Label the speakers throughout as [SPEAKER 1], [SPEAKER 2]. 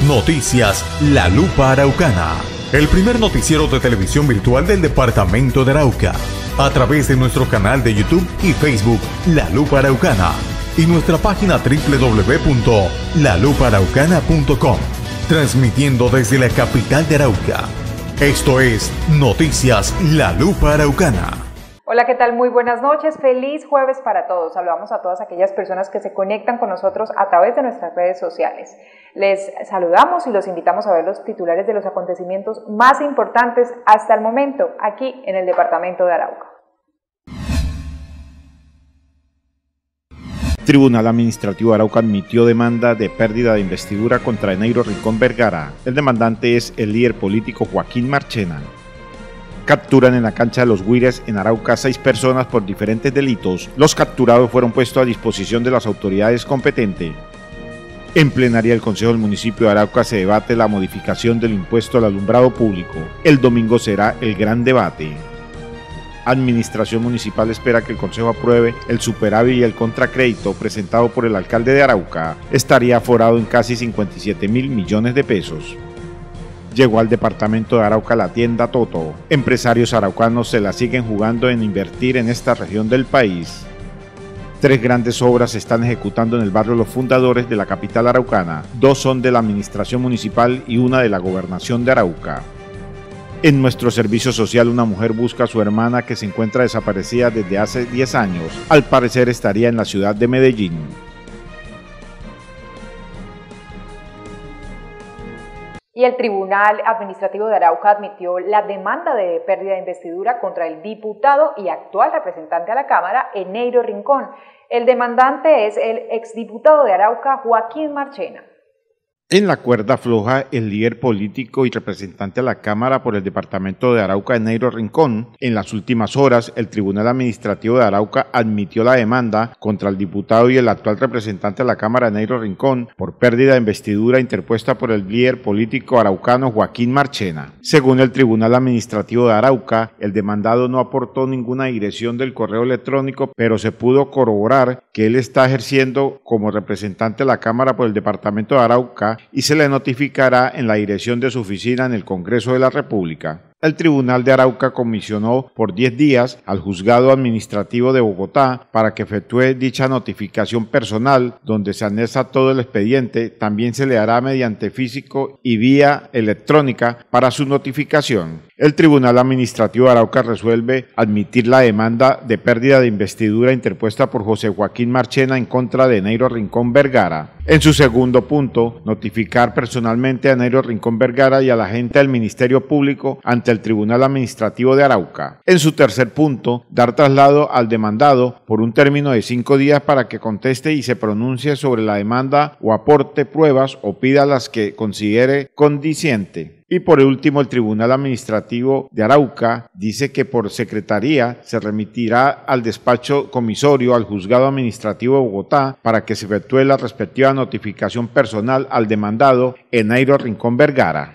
[SPEAKER 1] Noticias La Lupa Araucana, el primer noticiero de televisión virtual del departamento de Arauca, a través de nuestro canal de YouTube y Facebook La Lupa Araucana y nuestra página www.lalupaaraucana.com, transmitiendo desde la capital de Arauca. Esto es Noticias La Lupa Araucana.
[SPEAKER 2] Hola, ¿qué tal? Muy buenas noches, feliz jueves para todos. Saludamos a todas aquellas personas que se conectan con nosotros a través de nuestras redes sociales. Les saludamos y los invitamos a ver los titulares de los acontecimientos más importantes hasta el momento aquí en el departamento de Arauca.
[SPEAKER 3] Tribunal Administrativo de Arauca admitió demanda de pérdida de investidura contra Eneiro Rincón Vergara. El demandante es el líder político Joaquín Marchena. Capturan en la cancha de los Guires en Arauca 6 personas por diferentes delitos. Los capturados fueron puestos a disposición de las autoridades competentes. En plenaria del Consejo del Municipio de Arauca se debate la modificación del impuesto al alumbrado público. El domingo será el gran debate. Administración Municipal espera que el Consejo apruebe el superávit y el contracrédito presentado por el alcalde de Arauca. Estaría aforado en casi 57.000 millones de pesos. Llegó al departamento de Arauca la tienda Toto. Empresarios araucanos se la siguen jugando en invertir en esta región del país. 3 grandes obras se están ejecutando en el barrio Los Fundadores de la capital araucana. 2 son de la administración municipal y una de la gobernación de Arauca. En nuestro servicio social, una mujer busca a su hermana que se encuentra desaparecida desde hace 10 años. Al parecer estaría en la ciudad de Medellín.
[SPEAKER 2] Y el Tribunal Administrativo de Arauca admitió la demanda de pérdida de investidura contra el diputado y actual representante a la Cámara, Eneiro Rincón. El demandante es el exdiputado de Arauca, Joaquín Marchena.
[SPEAKER 3] En la cuerda floja, el líder político y representante a la Cámara por el departamento de Arauca, Eneiro Rincón. En las últimas horas, el Tribunal Administrativo de Arauca admitió la demanda contra el diputado y el actual representante a la Cámara, Eneiro Rincón, por pérdida de investidura interpuesta por el líder político araucano Joaquín Marchena. Según el Tribunal Administrativo de Arauca, el demandado no aportó ninguna dirección del correo electrónico, pero se pudo corroborar que él está ejerciendo como representante de la Cámara por el departamento de Arauca y se le notificará en la dirección de su oficina en el Congreso de la República. El Tribunal de Arauca comisionó por 10 días al Juzgado Administrativo de Bogotá para que efectúe dicha notificación personal, donde se anexa todo el expediente. También se le hará mediante físico y vía electrónica para su notificación. El Tribunal Administrativo de Arauca resuelve admitir la demanda de pérdida de investidura interpuesta por José Joaquín Marchena en contra de Eneiro Rincón Vergara. En su segundo punto, notificar personalmente a Eneiro Rincón Vergara y a la gente del Ministerio Público ante el Tribunal Administrativo de Arauca. En su tercer punto, dar traslado al demandado por un término de 5 días para que conteste y se pronuncie sobre la demanda o aporte pruebas o pida las que considere condiciente. Y por último, el Tribunal Administrativo de Arauca dice que por secretaría se remitirá al despacho comisorio al Juzgado Administrativo de Bogotá para que se efectúe la respectiva notificación personal al demandado Eneiro Rincón Vergara.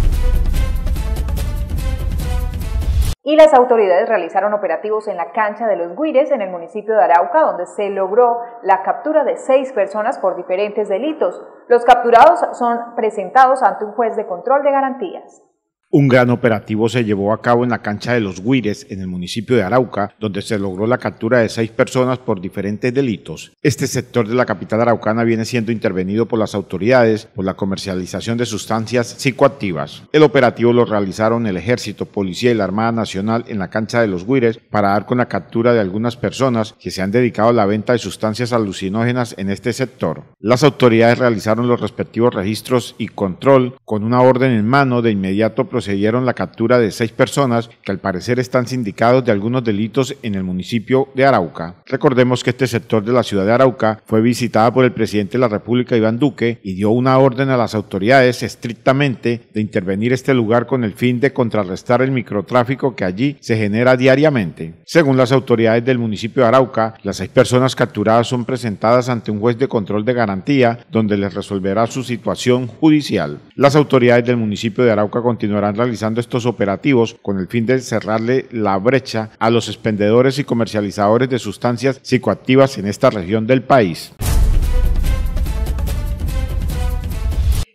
[SPEAKER 2] Y las autoridades realizaron operativos en la cancha de los Guires en el municipio de Arauca, donde se logró la captura de 6 personas por diferentes delitos. Los capturados son presentados ante un juez de control de garantías.
[SPEAKER 3] Un gran operativo se llevó a cabo en la cancha de los Guires, en el municipio de Arauca, donde se logró la captura de 6 personas por diferentes delitos. Este sector de la capital araucana viene siendo intervenido por las autoridades por la comercialización de sustancias psicoactivas. El operativo lo realizaron el Ejército, Policía y la Armada Nacional en la cancha de los Guires para dar con la captura de algunas personas que se han dedicado a la venta de sustancias alucinógenas en este sector. Las autoridades realizaron los respectivos registros y control. Con una orden en mano, de inmediato procedieron la captura de 6 personas que al parecer están sindicados de algunos delitos en el municipio de Arauca. Recordemos que este sector de la ciudad de Arauca fue visitada por el presidente de la República, Iván Duque, y dio una orden a las autoridades estrictamente de intervenir este lugar con el fin de contrarrestar el microtráfico que allí se genera diariamente. Según las autoridades del municipio de Arauca, las 6 personas capturadas son presentadas ante un juez de control de garantía, donde les resolverá su situación judicial. Las autoridades del municipio de Arauca continuarán realizando estos operativos con el fin de cerrarle la brecha a los expendedores y comercializadores de sustancias psicoactivas en esta región del país.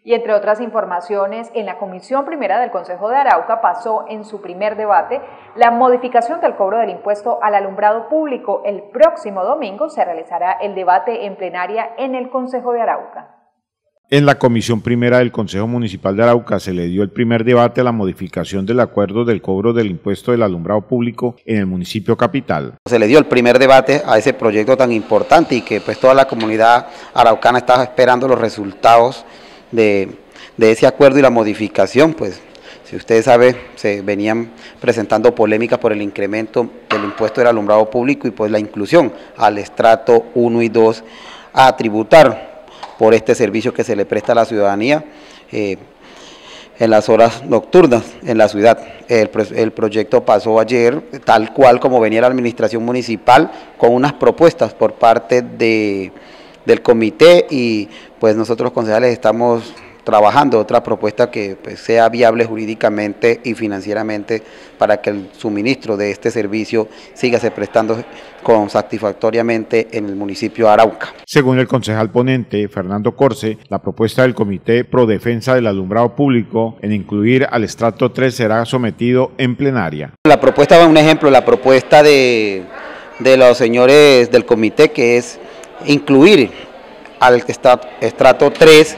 [SPEAKER 2] Y entre otras informaciones, en la Comisión Primera del Consejo de Arauca pasó en su primer debate la modificación del cobro del impuesto al alumbrado público. El próximo domingo se realizará el debate en plenaria en el Consejo de Arauca.
[SPEAKER 3] En la Comisión Primera del Consejo Municipal de Arauca se le dio el primer debate a la modificación del acuerdo del cobro del impuesto del alumbrado público en el municipio capital.
[SPEAKER 4] Se le dio el primer debate a ese proyecto tan importante y que pues toda la comunidad araucana estaba esperando los resultados de ese acuerdo y la modificación. Pues si usted sabe, se venían presentando polémicas por el incremento del impuesto del alumbrado público y pues la inclusión al estrato 1 y 2 a tributar por este servicio que se le presta a la ciudadanía en las horas nocturnas en la ciudad. El proyecto pasó ayer, tal cual como venía la administración municipal, con unas propuestas por parte del comité y pues nosotros concejales estamos trabajando otra propuesta que pues, sea viable jurídicamente y financieramente para que el suministro de este servicio siga se prestando satisfactoriamente en el municipio de Arauca.
[SPEAKER 3] Según el concejal ponente Fernando Corce, la propuesta del Comité Pro Defensa del Alumbrado Público en incluir al estrato 3 será sometido en plenaria.
[SPEAKER 4] La propuesta, un ejemplo, la propuesta de los señores del comité, que es incluir al estrato 3,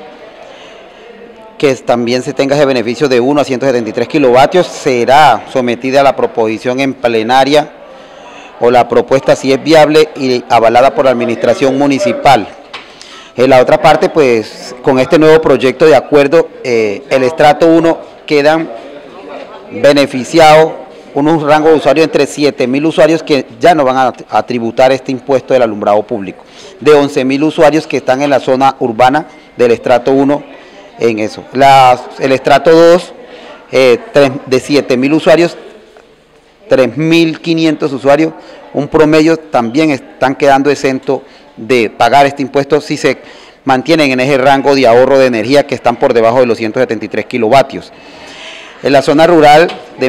[SPEAKER 4] que también se tenga ese beneficio de 1 a 173 kilovatios, será sometida a la proposición en plenaria o la propuesta si es viable y avalada por la administración municipal. En la otra parte, pues con este nuevo proyecto de acuerdo, el estrato 1 quedan beneficiados unos rangos de usuarios entre 7.000 usuarios que ya no van a tributar este impuesto del alumbrado público, de 11.000 usuarios que están en la zona urbana del estrato 1 en eso. El estrato 2, de 7.000 usuarios, 3.500 usuarios, un promedio también están quedando exentos de pagar este impuesto si se mantienen en ese rango de ahorro de energía que están por debajo de los 173 kilovatios. En la zona rural, de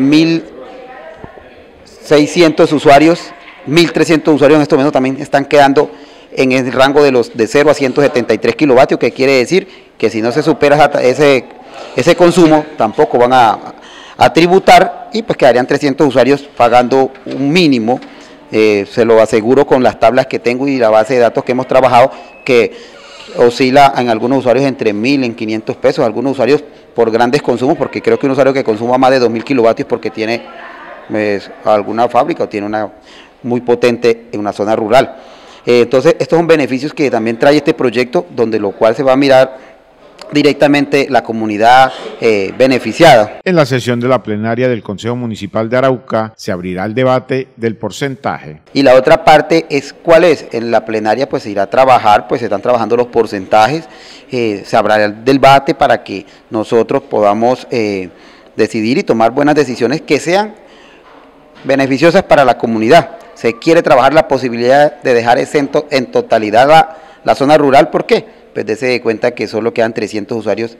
[SPEAKER 4] 1.600 usuarios, 1.300 usuarios en estos momentos también están quedando en el rango de 0 a 173 kilovatios, que quiere decir que si no se supera ese consumo, tampoco van a tributar y pues quedarían 300 usuarios pagando un mínimo, se lo aseguro con las tablas que tengo y la base de datos que hemos trabajado, que oscila en algunos usuarios entre 1.000 en 500 pesos, algunos usuarios por grandes consumos, porque creo que un usuario que consuma más de 2.000 kilovatios porque tiene alguna fábrica o tiene una muy potente en una zona rural. Entonces, estos son beneficios que también trae este proyecto, donde lo cual se va a mirar directamente la comunidad beneficiada.
[SPEAKER 3] En la sesión de la plenaria del Consejo Municipal de Arauca se abrirá el debate del porcentaje.
[SPEAKER 4] Y la otra parte es ¿cuál es? En la plenaria pues se irá a trabajar, pues se están trabajando los porcentajes, se abrirá el debate para que nosotros podamos decidir y tomar buenas decisiones que sean beneficiosas para la comunidad. Se quiere trabajar la posibilidad de dejar exento en totalidad la zona rural. ¿Por qué? Pues dése cuenta que solo quedan 300 usuarios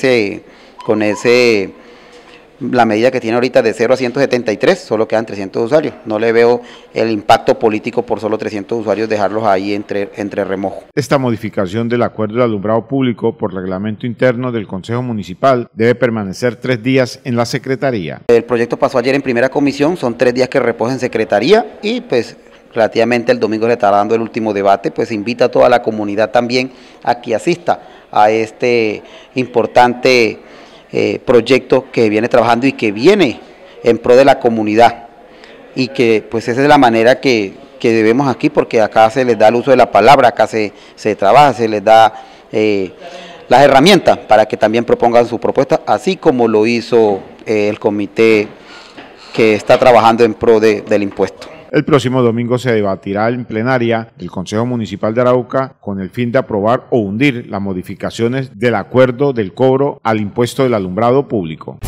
[SPEAKER 4] la medida que tiene ahorita de 0 a 173, solo quedan 300 usuarios. No le veo el impacto político por solo 300 usuarios dejarlos ahí entre remojo.
[SPEAKER 3] Esta modificación del acuerdo de alumbrado público por reglamento interno del Consejo Municipal debe permanecer 3 días en la Secretaría.
[SPEAKER 4] El proyecto pasó ayer en primera comisión, son 3 días que reposa en Secretaría y pues relativamente el domingo le estará dando el último debate, pues invita a toda la comunidad también a que asista a este importante proyecto que viene trabajando y que viene en pro de la comunidad, y que pues esa es la manera que debemos aquí, porque acá se les da el uso de la palabra, acá se trabaja, se les da las herramientas para que también propongan su propuesta, así como lo hizo el comité que está trabajando en pro del impuesto.
[SPEAKER 3] El próximo domingo se debatirá en plenaria del Consejo Municipal de Arauca con el fin de aprobar o hundir las modificaciones del acuerdo del cobro al impuesto del alumbrado público.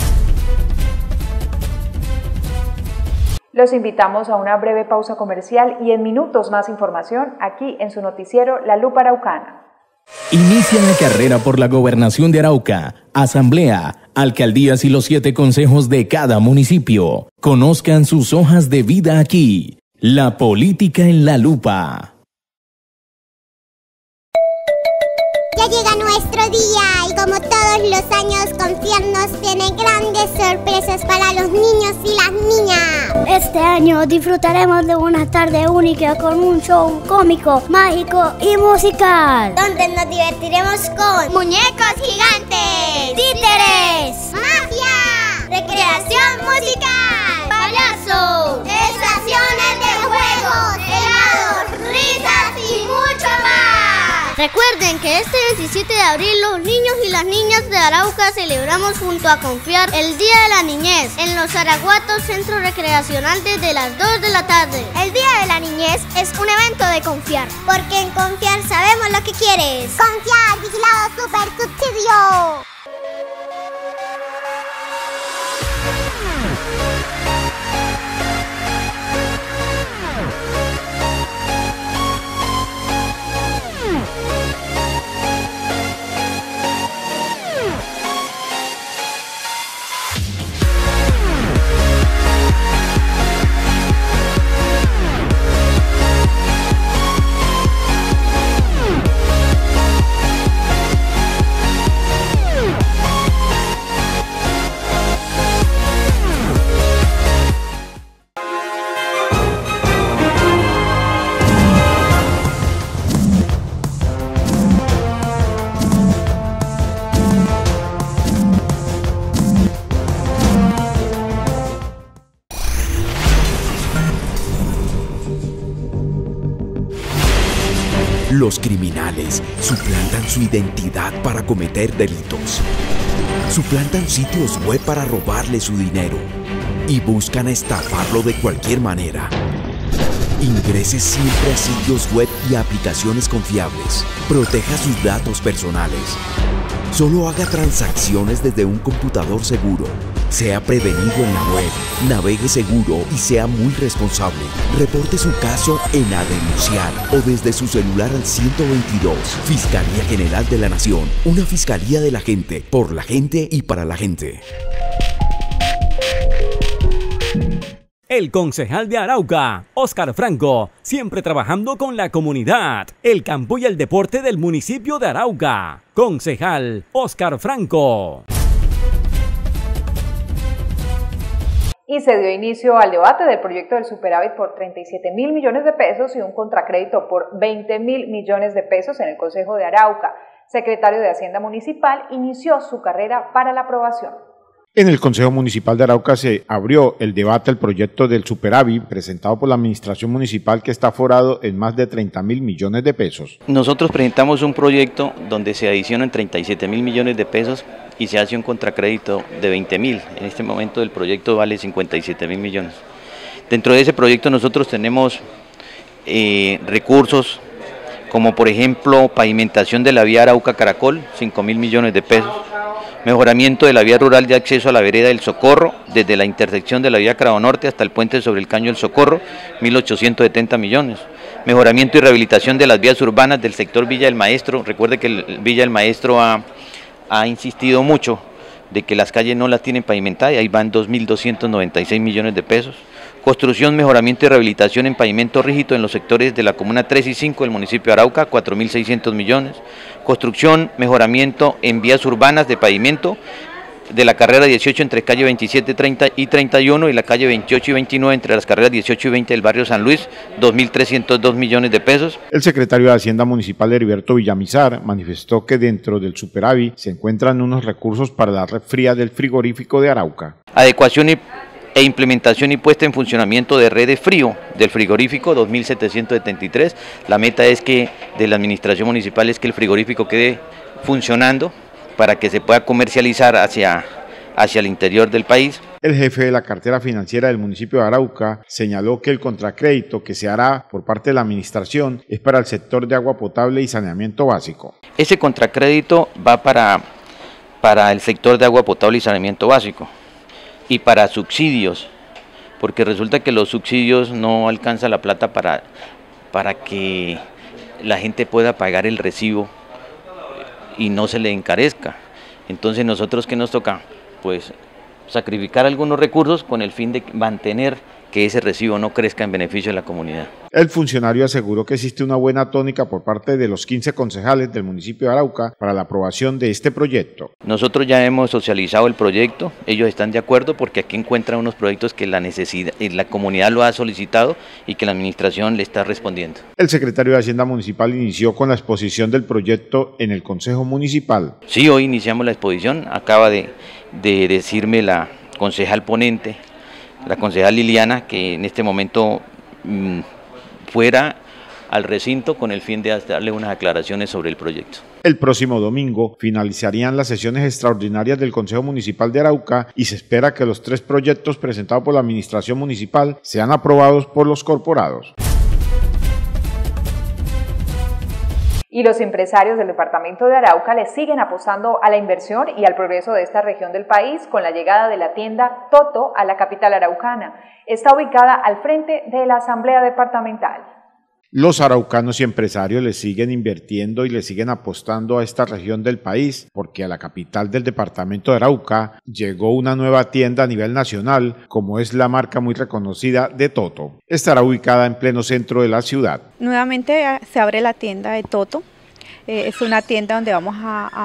[SPEAKER 2] Los invitamos a una breve pausa comercial y en minutos más información aquí en su noticiero La Lupa Araucana.
[SPEAKER 5] Inicia la carrera por la gobernación de Arauca, asamblea, alcaldías y los 7 consejos de cada municipio. Conozcan sus hojas de vida aquí. La política en la lupa.
[SPEAKER 6] Ya llega nuestro día y como todos los años, Confiernos tiene grandes sorpresas para los niños y las niñas.
[SPEAKER 7] Este año disfrutaremos de una tarde única con un show cómico, mágico y musical,
[SPEAKER 6] donde nos divertiremos con muñecos gigantes, títeres, magia, recreación musical, payasos, estaciones de juegos, helados, risas y mucho más.
[SPEAKER 7] Recuerden que este 27 de abril los niños y las niñas de Arauca celebramos junto a Confiar el Día de la Niñez en los Araguatos Centro Recreacional desde las 2 de la tarde.
[SPEAKER 6] El Día de la Niñez es un evento de Confiar, porque en Confiar sabemos lo que quieres. Confiar, vigilado super subsidio.
[SPEAKER 8] Los criminales suplantan su identidad para cometer delitos. Suplantan sitios web para robarle su dinero y buscan estafarlo de cualquier manera. Ingrese siempre a sitios web y aplicaciones confiables. Proteja sus datos personales. Solo haga transacciones desde un computador seguro. Sea prevenido en la web, navegue seguro y sea muy responsable. Reporte su caso en A Denunciar o desde su celular al 122. Fiscalía General de la Nación, una fiscalía de la gente, por la gente y para la gente.
[SPEAKER 9] El concejal de Arauca, Óscar Franco, siempre trabajando con la comunidad, el campo y el deporte del municipio de Arauca. Concejal Óscar Franco.
[SPEAKER 2] Y se dio inicio al debate del proyecto del superávit por 37.000 millones de pesos y un contracrédito por 20.000 millones de pesos en el Consejo de Arauca. Secretario de Hacienda Municipal inició su carrera para la aprobación.
[SPEAKER 3] En el Consejo Municipal de Arauca se abrió el debate del proyecto del superávit presentado por la Administración Municipal, que está forado en más de 30.000 millones de pesos.
[SPEAKER 10] Nosotros presentamos un proyecto donde se adicionan 37.000 millones de pesos y se hace un contracrédito de 20.000. En este momento el proyecto vale 57.000 millones. Dentro de ese proyecto nosotros tenemos recursos como por ejemplo pavimentación de la vía Arauca-Caracol, 5.000 millones de pesos. Mejoramiento de la vía rural de acceso a la vereda del Socorro, desde la intersección de la vía Cravo Norte hasta el puente sobre el Caño del Socorro, 1.870 millones. Mejoramiento y rehabilitación de las vías urbanas del sector Villa del Maestro. Recuerde que el Villa del Maestro ha insistido mucho de que las calles no las tienen pavimentadas y ahí van 2.296 millones de pesos. Construcción, mejoramiento y rehabilitación en pavimento rígido en los sectores de la comuna 3 y 5 del municipio de Arauca, 4.600 millones. Construcción, mejoramiento en vías urbanas de pavimento de la carrera 18 entre calle 27, 30 y 31 y la calle 28 y 29 entre las carreras 18 y 20 del barrio San Luis, 2.302 millones de pesos.
[SPEAKER 3] El secretario de Hacienda Municipal, Heriberto Villamizar, manifestó que dentro del superávit se encuentran unos recursos para la red fría del frigorífico de Arauca.
[SPEAKER 10] Adecuación e implementación y puesta en funcionamiento de red de frío del frigorífico, 2.773. La meta es que de la administración municipal es que el frigorífico quede funcionando para que se pueda comercializar hacia el interior del país.
[SPEAKER 3] El jefe de la cartera financiera del municipio de Arauca señaló que el contracrédito que se hará por parte de la administración es para el sector de agua potable y saneamiento básico.
[SPEAKER 10] Ese contracrédito va para el sector de agua potable y saneamiento básico y para subsidios, porque resulta que los subsidios no alcanza la plata para que la gente pueda pagar el recibo y no se le encarezca. Entonces nosotros, ¿qué nos toca? Pues sacrificar algunos recursos con el fin de mantener que ese recibo no crezca en beneficio de la comunidad.
[SPEAKER 3] El funcionario aseguró que existe una buena tónica por parte de los 15 concejales del municipio de Arauca para la aprobación de este proyecto.
[SPEAKER 10] Nosotros ya hemos socializado el proyecto, ellos están de acuerdo porque aquí encuentran unos proyectos que la necesidad, la comunidad lo ha solicitado y que la administración le está respondiendo.
[SPEAKER 3] El secretario de Hacienda Municipal inició con la exposición del proyecto en el Consejo Municipal.
[SPEAKER 10] Sí, hoy iniciamos la exposición, acaba de decirme la concejal ponente, la concejal Liliana, que en este momento fuera al recinto con el fin de darle unas aclaraciones sobre el proyecto.
[SPEAKER 3] El próximo domingo finalizarían las sesiones extraordinarias del Consejo Municipal de Arauca y se espera que los 3 proyectos presentados por la Administración Municipal sean aprobados por los corporados.
[SPEAKER 2] Y los empresarios del departamento de Arauca le siguen apostando a la inversión y al progreso de esta región del país con la llegada de la tienda Toto a la capital araucana. Está ubicada al frente de la Asamblea Departamental.
[SPEAKER 3] Los araucanos y empresarios le siguen invirtiendo y le siguen apostando a esta región del país porque a la capital del departamento de Arauca llegó una nueva tienda a nivel nacional, como es la marca muy reconocida de Toto. Estará ubicada en pleno centro de la ciudad.
[SPEAKER 11] Nuevamente se abre la tienda de Toto. Es una tienda donde vamos a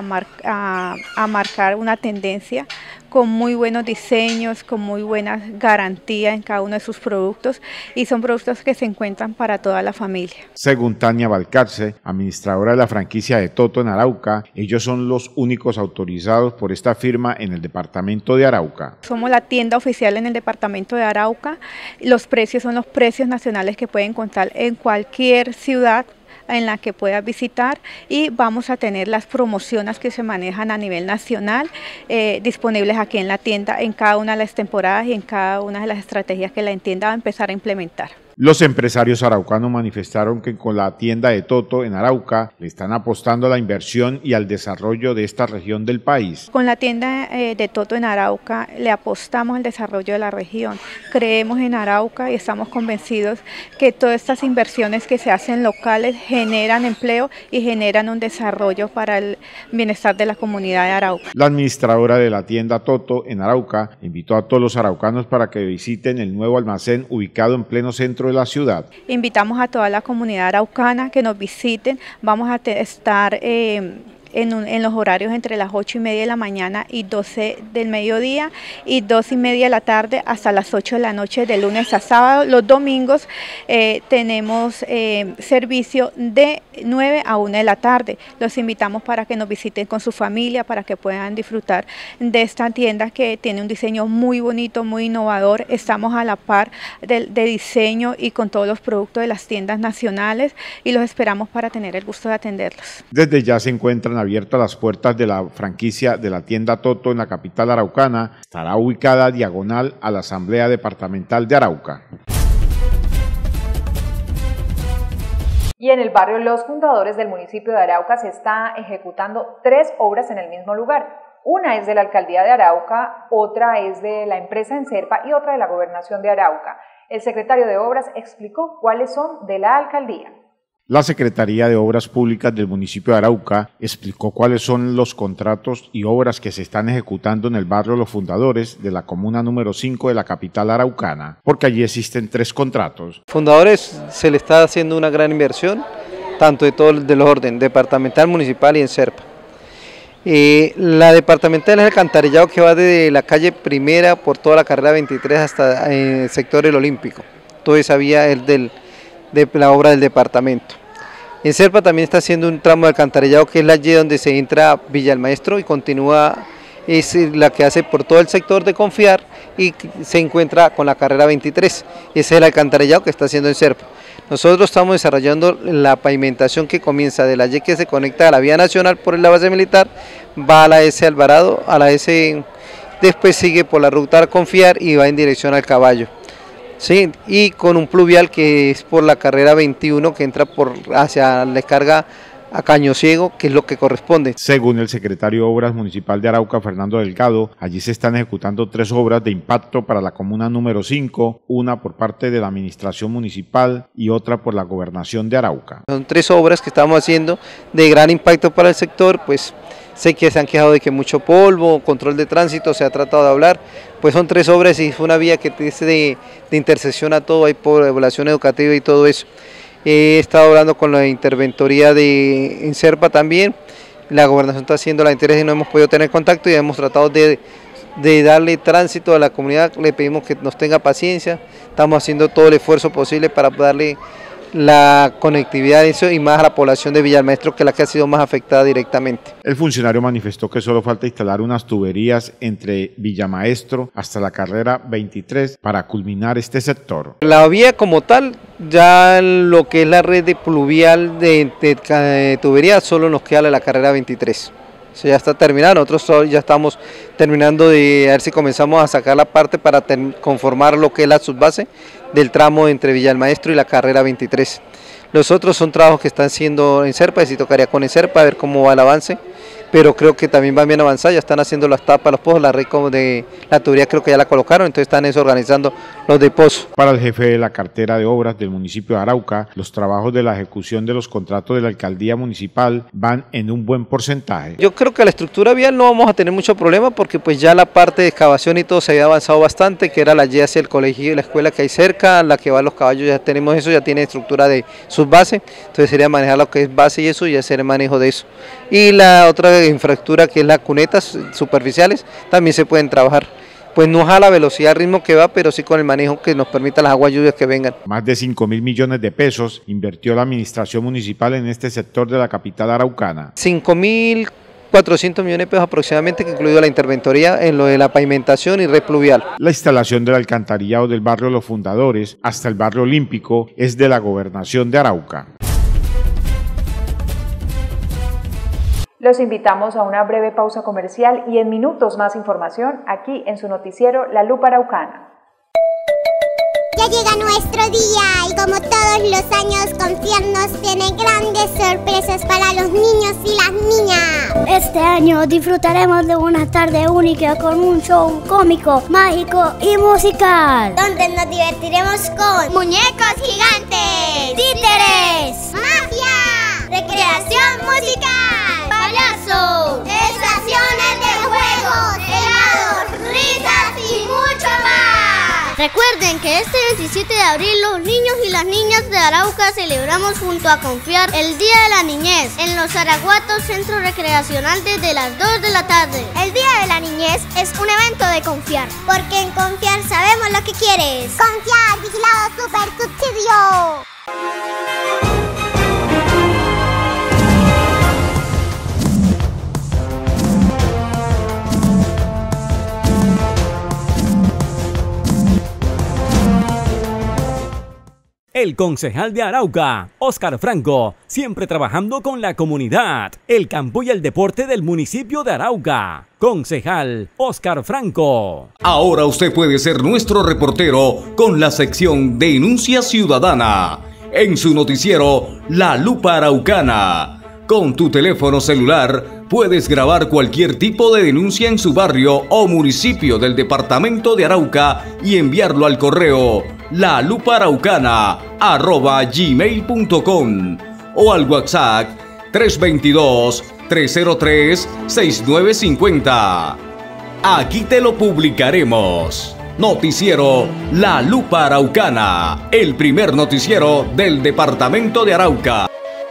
[SPEAKER 11] marcar una tendencia con muy buenos diseños, con muy buena garantía en cada uno de sus productos y son productos que se encuentran para toda la familia.
[SPEAKER 3] Según Tania Valcarce, administradora de la franquicia de Toto en Arauca, ellos son los únicos autorizados por esta firma en el departamento de Arauca.
[SPEAKER 11] Somos la tienda oficial en el departamento de Arauca, los precios son los precios nacionales que pueden encontrar en cualquier ciudad en la que puedas visitar y vamos a tener las promociones que se manejan a nivel nacional disponibles aquí en la tienda en cada una de las temporadas y en cada una de las estrategias que la tienda va a empezar a implementar.
[SPEAKER 3] Los empresarios araucanos manifestaron que con la tienda de Toto en Arauca le están apostando a la inversión y al desarrollo de esta región del país.
[SPEAKER 11] Con la tienda de Toto en Arauca le apostamos al desarrollo de la región. Creemos en Arauca y estamos convencidos que todas estas inversiones que se hacen locales generan empleo y generan un desarrollo para el bienestar de la comunidad de Arauca.
[SPEAKER 3] La administradora de la tienda Toto en Arauca invitó a todos los araucanos para que visiten el nuevo almacén ubicado en pleno centro de la ciudad.
[SPEAKER 11] Invitamos a toda la comunidad araucana que nos visiten. Vamos a estar en los horarios entre las 8:30 de la mañana y 12 del mediodía y 2:30 de la tarde hasta las 8 de la noche de lunes a sábado. Los domingos tenemos servicio de 9 a 1 de la tarde. Los invitamos para que nos visiten con su familia, para que puedan disfrutar de esta tienda que tiene un diseño muy bonito, muy innovador. Estamos a la par de diseño y con todos los productos de las tiendas nacionales y los esperamos para tener el gusto de atenderlos.
[SPEAKER 3] Desde ya se encuentran abiertas las puertas de la franquicia de la tienda Toto en la capital araucana. Estará ubicada diagonal a la Asamblea Departamental de Arauca.
[SPEAKER 2] Y en el barrio Los Fundadores del municipio de Arauca se está ejecutando 3 obras en el mismo lugar. Una es de la Alcaldía de Arauca, otra es de la empresa Enserpa y otra de la Gobernación de Arauca. El secretario de Obras explicó cuáles son de la Alcaldía.
[SPEAKER 3] La Secretaría de Obras Públicas del municipio de Arauca explicó cuáles son los contratos y obras que se están ejecutando en el barrio Los Fundadores de la comuna número 5 de la capital araucana, porque allí existen 3 contratos.
[SPEAKER 12] Fundadores se le está haciendo una gran inversión, tanto de todos los orden, departamental, municipal y en Enserpa. La departamental es el alcantarillado que va desde la calle Primera por toda la carrera 23 hasta el sector del Olímpico. Toda esa vía es de la obra del departamento. En Enserpa también está haciendo un tramo de alcantarillado que es la Y donde se entra Villa el Maestro y continúa, es la que hace por todo el sector de Confiar y se encuentra con la carrera 23. Ese es el alcantarillado que está haciendo en Enserpa. Nosotros estamos desarrollando la pavimentación que comienza de la Y que se conecta a la vía nacional por la base militar, va a la S Alvarado, a la S, después sigue por la ruta Confiar y va en dirección al Caballo. Sí, y con un pluvial que es por la carrera 21 que entra hacia la descarga a Caño Ciego, que es lo que corresponde.
[SPEAKER 3] Según el secretario de Obras Municipal de Arauca, Fernando Delgado, allí se están ejecutando 3 obras de impacto para la comuna número 5, una por parte de la administración municipal y otra por la gobernación de Arauca.
[SPEAKER 12] Son 3 obras que estamos haciendo de gran impacto para el sector, pues sé que se han quejado de que mucho polvo, control de tránsito, se ha tratado de hablar, pues son 3 obras y fue una vía que es de intersección a todo, hay población educativa y todo eso. He estado hablando con la interventoría de Serpa también, la gobernación está haciendo la interés y no hemos podido tener contacto y hemos tratado de darle tránsito a la comunidad, le pedimos que nos tenga paciencia, estamos haciendo todo el esfuerzo posible para darle la conectividad eso y más a la población de Villalmaestro, que es la que ha sido más afectada directamente.
[SPEAKER 3] El funcionario manifestó que solo falta instalar unas tuberías entre Villamaestro hasta la carrera 23 para culminar este sector.
[SPEAKER 12] La vía como tal, ya lo que es la red de pluvial de tuberías, solo nos queda la carrera 23. Eso ya está terminado, nosotros ya estamos terminando de ver si comenzamos a sacar la parte para conformar lo que es la subbase del tramo entre Villalmaestro y la carrera 23. Los otros son trabajos que están haciendo en Serpa, y si tocaría con Serpa a ver cómo va el avance, pero creo que también van bien avanzados, ya están haciendo las tapas, los pozos, la red como de la tubería creo que ya la colocaron, entonces están organizando los de pozo.
[SPEAKER 3] Para el jefe de la cartera de obras del municipio de Arauca, los trabajos de la ejecución de los contratos de la alcaldía municipal van en un buen porcentaje.
[SPEAKER 12] Yo creo que la estructura vial no vamos a tener mucho problema porque pues ya la parte de excavación y todo se había avanzado bastante, que era la Y hacia el colegio y la escuela que hay cerca, la que va a los caballos, ya tenemos eso, ya tiene estructura de subbase, entonces sería manejar lo que es base y eso, y hacer el manejo de eso. Y la otra infraestructura que es las cunetas superficiales también se pueden trabajar, pues no a la velocidad, al ritmo que va, pero sí con el manejo que nos permita las aguas lluvias que vengan.
[SPEAKER 3] Más de 5.000 millones de pesos invirtió la administración municipal en este sector de la capital araucana.
[SPEAKER 12] 5.400 millones de pesos aproximadamente, que incluido la interventoría en lo de la pavimentación y red pluvial.
[SPEAKER 3] La instalación del alcantarillado del barrio Los Fundadores hasta el barrio Olímpico es de la gobernación de Arauca.
[SPEAKER 2] Los invitamos a una breve pausa comercial y en minutos más información aquí en su noticiero La Lupa Araucana.
[SPEAKER 6] Ya llega nuestro día y como todos los años, Confiar nos tiene grandes sorpresas para los niños y las niñas.
[SPEAKER 7] Este año disfrutaremos de una tarde única con un show cómico, mágico y musical,
[SPEAKER 6] donde nos divertiremos con muñecos gigantes, títeres, magia, recreación musical, payaso, estaciones de juegos, helados, risas y mucho más.
[SPEAKER 7] Recuerden que este 27 de abril los niños y las niñas de Arauca celebramos junto a Confiar el Día de la Niñez en los Araguatos Centro Recreacional desde las 2 de la tarde.
[SPEAKER 6] El Día de la Niñez es un evento de Confiar, porque en Confiar sabemos lo que quieres. Confiar, vigilado super subsidio.
[SPEAKER 9] El concejal de Arauca, Óscar Franco, siempre trabajando con la comunidad, el campo y el deporte del municipio de Arauca. Concejal Óscar Franco.
[SPEAKER 13] Ahora usted puede ser nuestro reportero con la sección Denuncia Ciudadana en su noticiero La Lupa Araucana. Con tu teléfono celular puedes grabar cualquier tipo de denuncia en su barrio o municipio del departamento de Arauca y enviarlo al correo lalupaaraucana@gmail.com o al WhatsApp 322-303-6950. Aquí te lo publicaremos. Noticiero La Lupa Araucana, el primer noticiero del departamento de Arauca.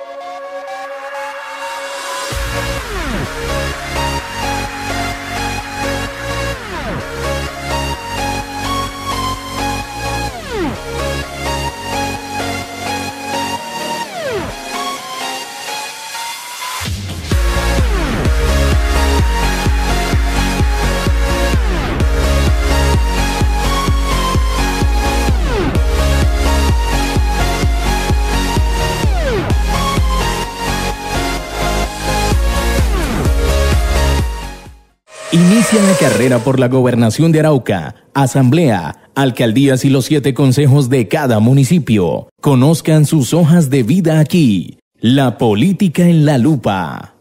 [SPEAKER 5] Inicia la carrera por la gobernación de Arauca, asamblea, alcaldías y los 7 consejos de cada municipio. Conozcan sus hojas de vida aquí. La política en la lupa.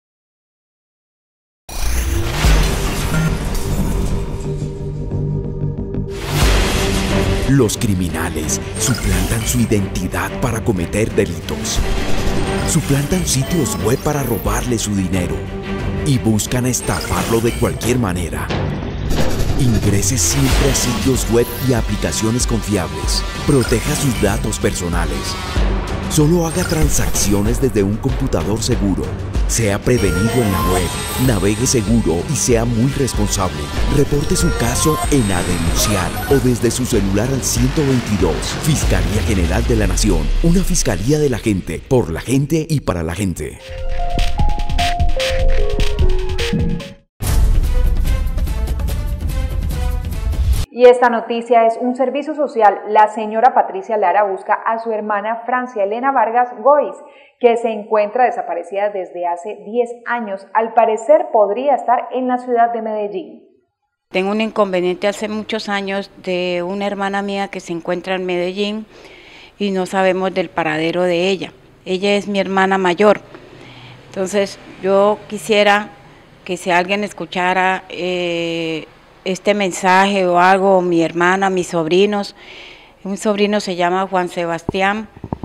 [SPEAKER 8] Los criminales suplantan su identidad para cometer delitos. Suplantan sitios web para robarle su dinero. y buscan estafarlo de cualquier manera. Ingrese siempre a sitios web y aplicaciones confiables. Proteja sus datos personales. Solo haga transacciones desde un computador seguro. Sea prevenido en la web. Navegue seguro y sea muy responsable. Reporte su caso en A Denunciar o desde su celular al 122. Fiscalía General de la Nación. Una fiscalía de la gente, por la gente y para la gente.
[SPEAKER 2] Y esta noticia es un servicio social. La señora Patricia Lara busca a su hermana Francia Elena Vargas Gois, que se encuentra desaparecida desde hace 10 años. Al parecer podría estar en la ciudad de Medellín.
[SPEAKER 14] Tengo un inconveniente hace muchos años de una hermana mía que se encuentra en Medellín y no sabemos del paradero de ella. Ella es mi hermana mayor. Entonces yo quisiera que si alguien escuchara este mensaje o algo, mi hermana, mis sobrinos, un sobrino se llama Juan Sebastián,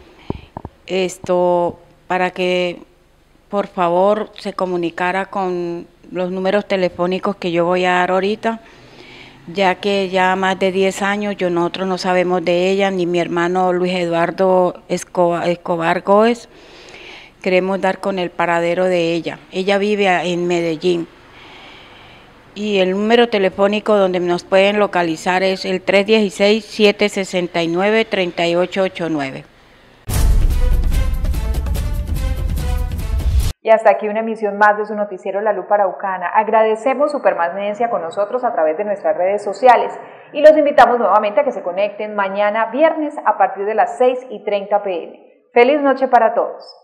[SPEAKER 14] para que por favor se comunicara con los números telefónicos que yo voy a dar ahorita, ya que ya más de 10 años nosotros no sabemos de ella, ni mi hermano Luis Eduardo Escobar Góez, queremos dar con el paradero de ella. Ella vive en Medellín. Y el número telefónico donde nos pueden localizar es el 316-769-3889.
[SPEAKER 2] Y hasta aquí una emisión más de su noticiero La Lupa Araucana. Agradecemos su permanencia con nosotros a través de nuestras redes sociales y los invitamos nuevamente a que se conecten mañana viernes a partir de las 6:30 p.m. ¡Feliz noche para todos!